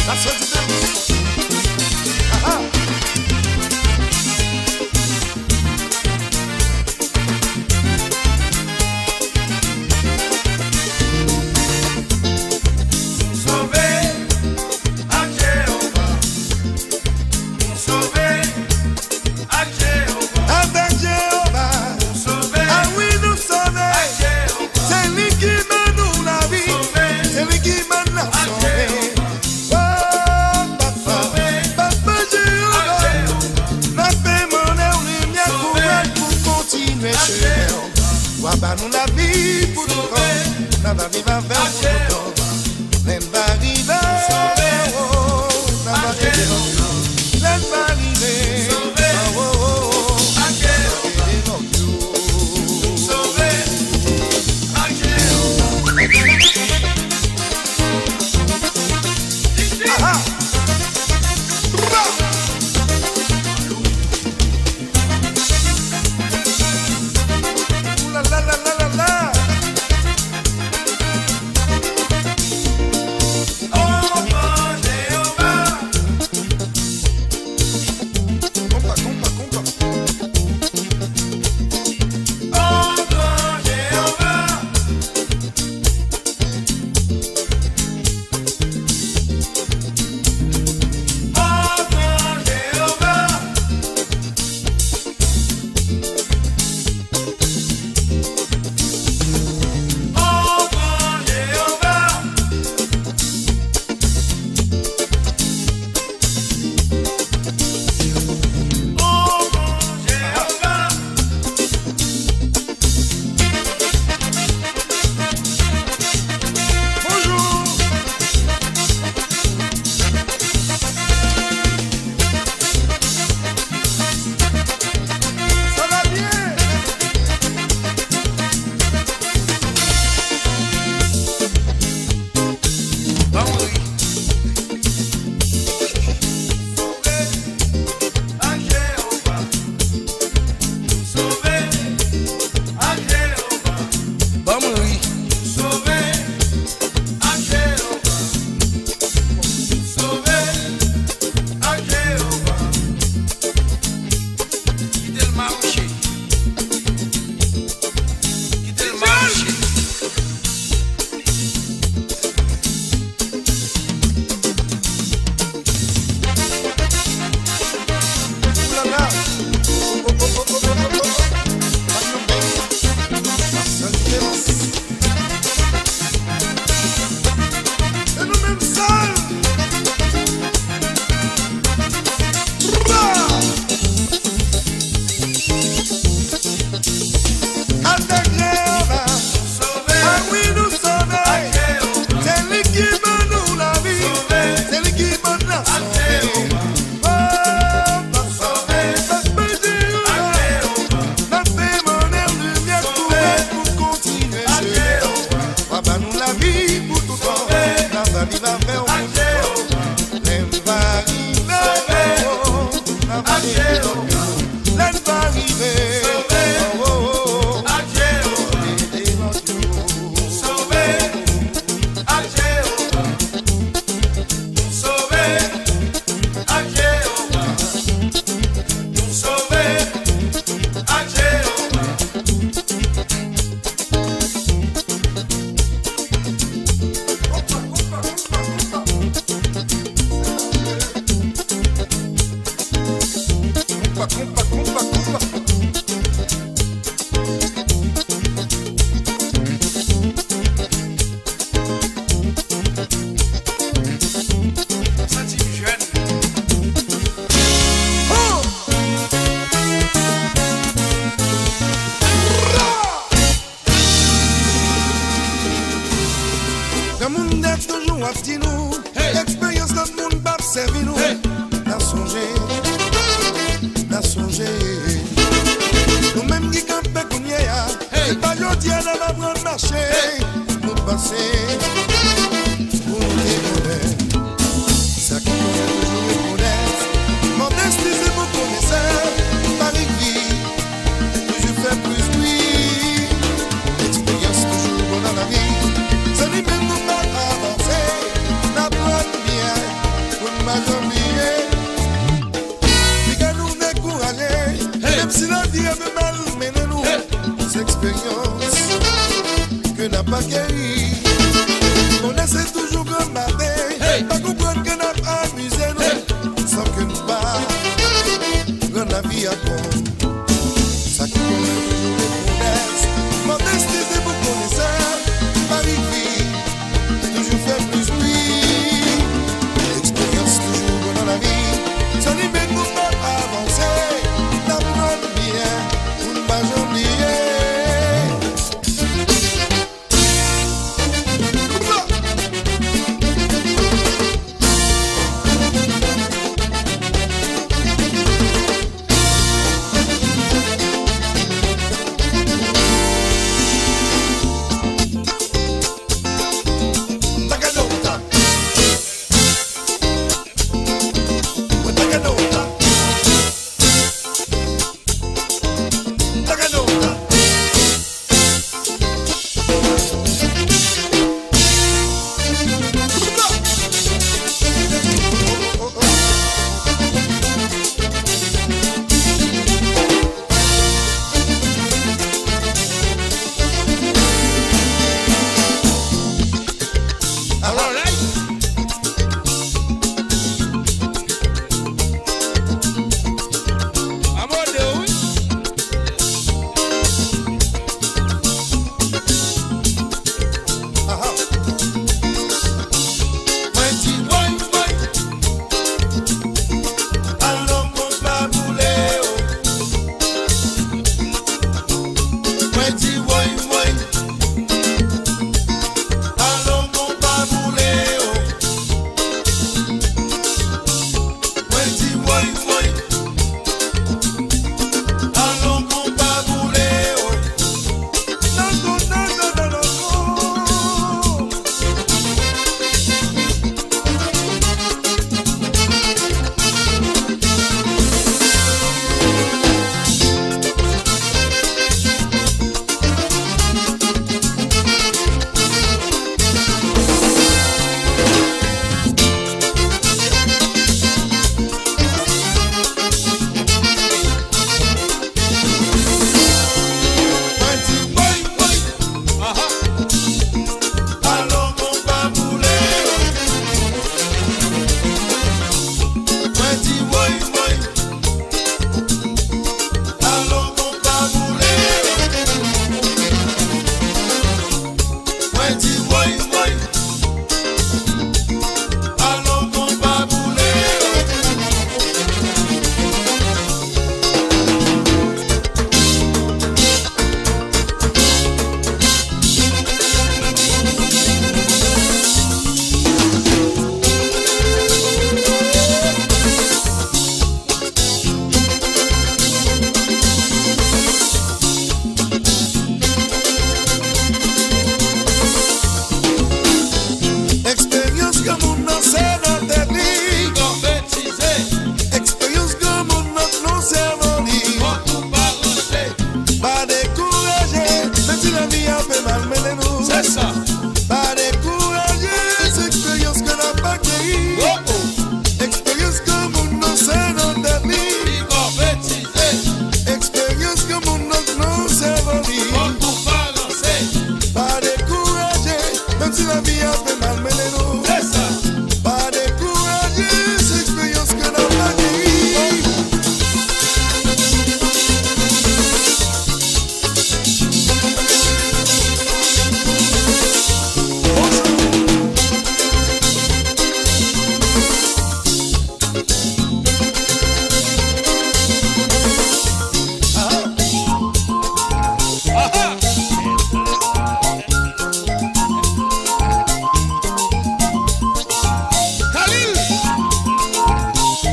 La société musique. Ah ah. Nous la vie pour tout le temps, la vie va vers tout le temps, l'aime va arriver, la va arriver, l'aime va arriver,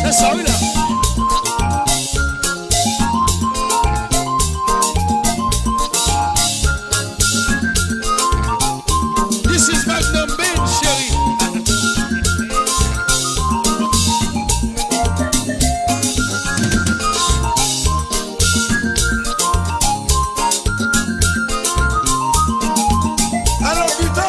C'est ça, oui, là. This is Magnum Ben, chérie. Alors putain,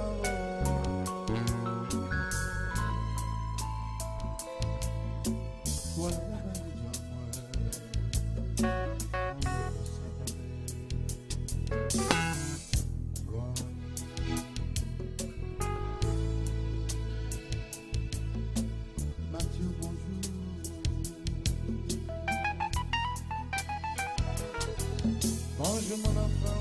Bonjour mon enfant.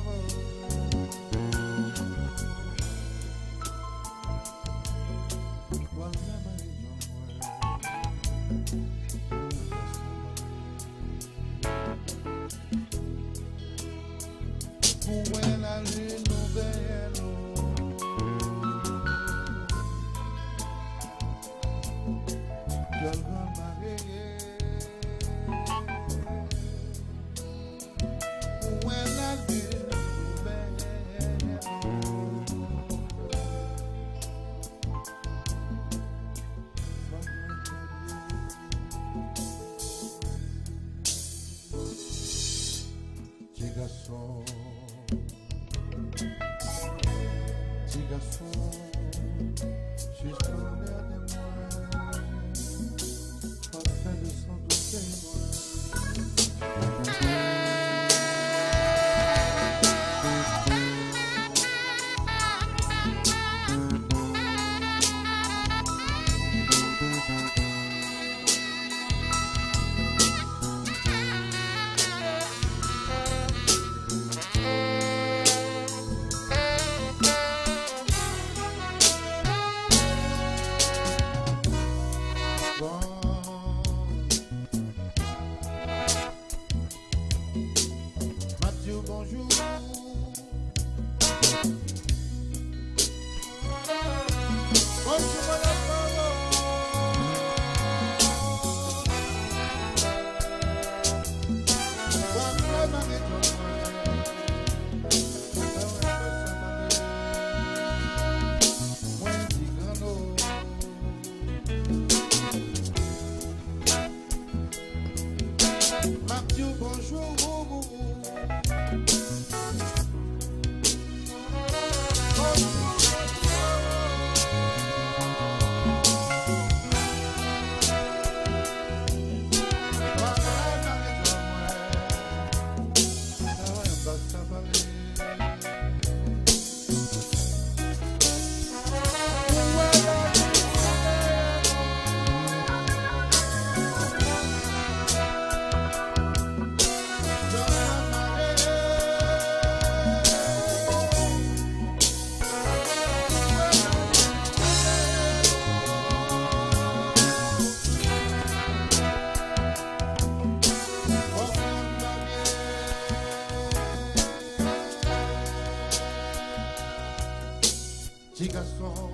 Petit garçon,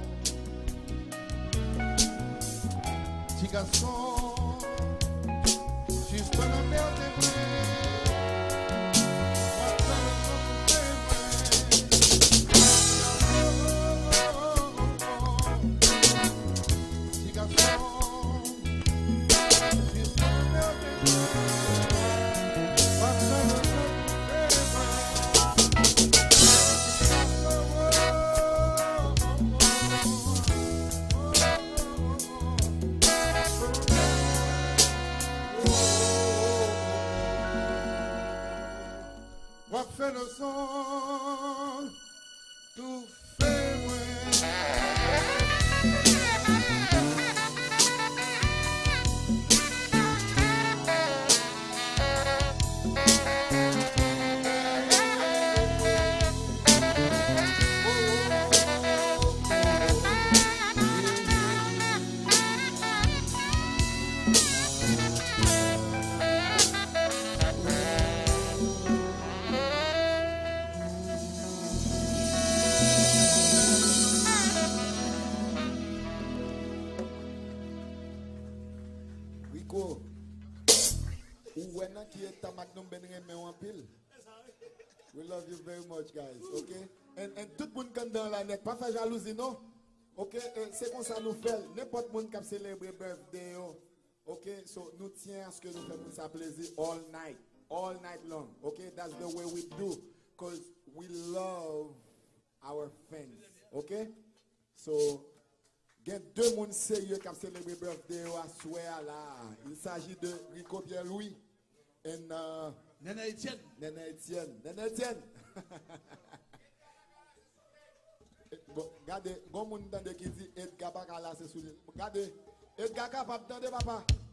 juste pas la mer des fait le son, tout fait We love you very much, guys, okay? And tout le monde qui dans la net, pas faire jalousie, non? Ok? C'est comme ça nous fait. N'importe qui qui célèbre birthday, ok? So nous tiens à ce que nous faisons ça plaisir all night long, okay? That's the way we do, because we love our fans. OK? So, il y a deux personnes sérieux qui ont célébré le birthday à soir là. Il s'agit de Rico Pierre-Louis et Nana Etienne. Nana Etienne. Nana Etienne. Bon, regardez, il y a des gens qui disent Edgar Bakala, c'est sous. Regardez, Edgar capable d'entendre papa.